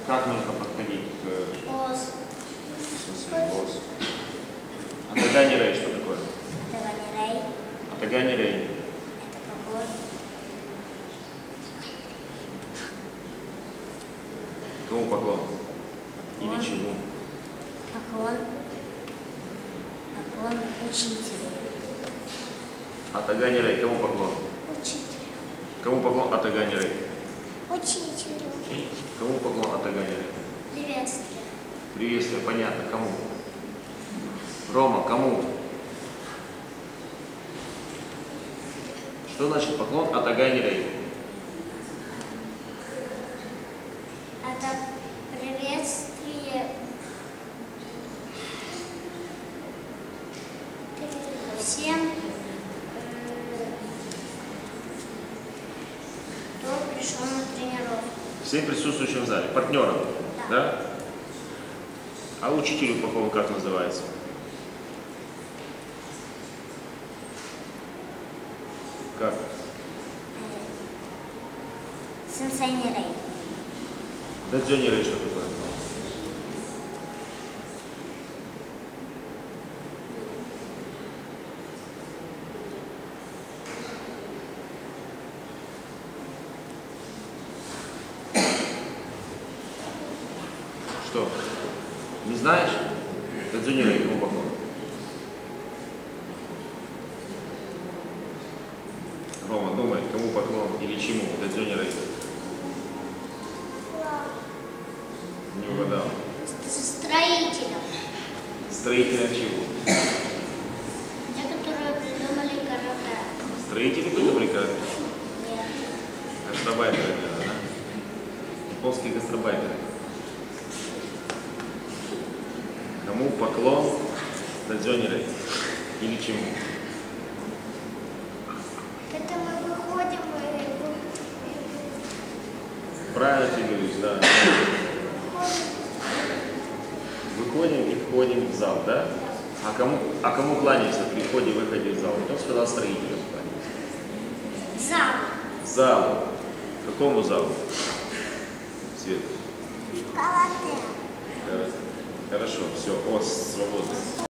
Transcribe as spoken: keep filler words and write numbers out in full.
Как нужно подходить к... Ос. В смысле, ос. Атагани рей, что такое? Атагани рей. Атагани рей. Это поклон. Кому поклон? Или Поклон. чему? Поклон. Поклон учителю. Атагани рей. Кому поклон? Учителю. Кому поклон Атагани рей? Учителю. Кому поклон Атагани рей? Приветствие. Приветствие, понятно. Кому? Рома, кому? Что значит поклон Атагани рей? Это приветствие всем, э, кто пришел на тренировку. Всем присутствующим в зале. Партнерам. Да. Да? А учителю поклон как называется? Как? Сенсей Нерей. Дадзёни рей, что такое? Что? Не знаешь? Дадзёни рей, кому поклон? Рома, думай, кому поклон или чему? Дадзёни рей. Не угадал. Строителям. Строителям чего? Те, которые придумали корабля. Строители придумали корабли? Нет. Гастробайтеры, наверное, да? Японские гастробайтеры. Кому поклон Дадзёни рей? Или чему? Это мы выходим и Правильно ты говоришь, да. Выходим и входим в зал, да? А кому, а кому кланяешься при входе и выходе в зал? Кто сказал строителям кланяешься? зал. Залу. Какому залу? Свет. Карате. Хорошо, все, ос свободный.